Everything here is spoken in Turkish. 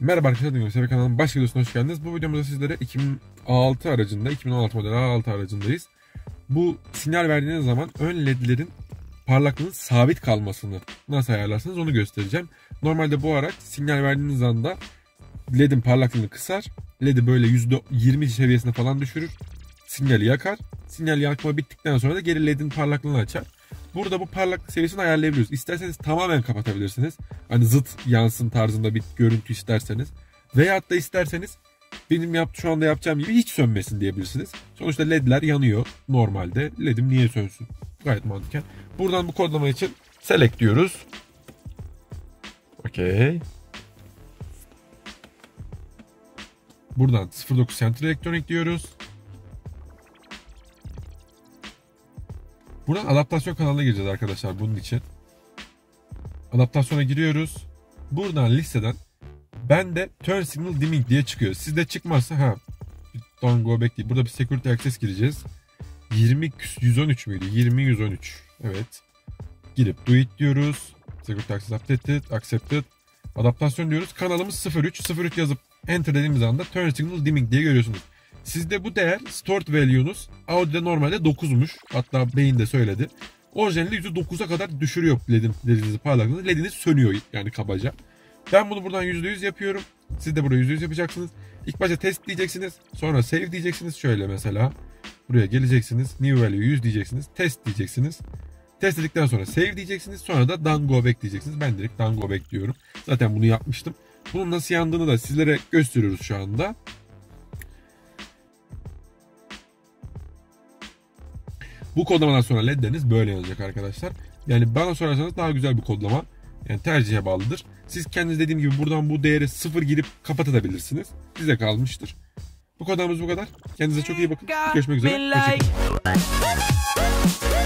Merhaba arkadaşlar, Dünya kanalının başka videosuna hoş geldiniz. Bu videomuzda sizlere 2006 aracında, 2016 model A6 aracındayız. Bu sinyal verdiğiniz zaman ön ledlerin parlaklığının sabit kalmasını nasıl ayarlarsınız onu göstereceğim. Normalde bu araç sinyal verdiğiniz anda ledin parlaklığını kısar, ledi böyle %20 seviyesine falan düşürür, sinyali yakar. Sinyal yakma bittikten sonra da geri ledin parlaklığını açar. Burada bu parlaklık seviyesini ayarlayabiliyoruz. İsterseniz tamamen kapatabilirsiniz. Hani zıt yansın tarzında bir görüntü isterseniz. Veyahut da isterseniz benim şu anda yapacağım gibi hiç sönmesin diyebilirsiniz. Sonuçta ledler yanıyor normalde. Ledim niye sönsün? Gayet mantıken. Buradan bu kodlama için select diyoruz. Okey. Buradan 09 Central Electronic diyoruz. Buradan adaptasyon kanalına gireceğiz arkadaşlar bunun için. Adaptasyona giriyoruz. Buradan listeden bende Turn Signal Dimming diye çıkıyor. Sizde çıkmazsa don't go back değil. Burada bir Security Access gireceğiz. 20113 müydü? 20113. Evet. Girip do it diyoruz. Security Access accepted. Adaptasyon diyoruz. Kanalımız 03 yazıp enter dediğimiz anda Turn Signal Dimming diye görüyorsunuz. Sizde bu değer stored value'nuz Audi'de normalde 9'muş. Hatta beyin de söyledi. Orijinalde %9'a kadar düşürüyor ledinizi parlaklığını. Lediniz sönüyor yani kabaca. Ben bunu buradan %100 yapıyorum. Siz de buraya %100 yapacaksınız. İlk başta test diyeceksiniz. Sonra save diyeceksiniz. Şöyle mesela. Buraya geleceksiniz. New value 100 diyeceksiniz. Test diyeceksiniz. Test dedikten sonra save diyeceksiniz. Sonra da done go back diyeceksiniz. Ben direkt done go back diyorum. Zaten bunu yapmıştım. Bunun nasıl yandığını da sizlere gösteriyoruz şu anda. Bu kodlamadan sonra ledleriniz böyle yanacak arkadaşlar. Yani bana sorarsanız daha güzel bir kodlama. Yani tercihe bağlıdır. Siz kendiniz dediğim gibi buradan bu değeri 0 girip kapatabilirsiniz. Size kalmıştır. Bu kodlamamız bu kadar. Kendinize çok iyi bakın. Görüşmek üzere. Hoşçakalın.